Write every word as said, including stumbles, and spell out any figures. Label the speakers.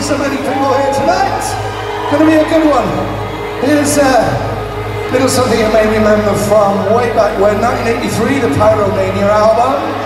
Speaker 1: see so many people here tonight. Gonna be a good one. Here's a little something you may remember from way back when, nineteen eighty-three, the Pyromania album.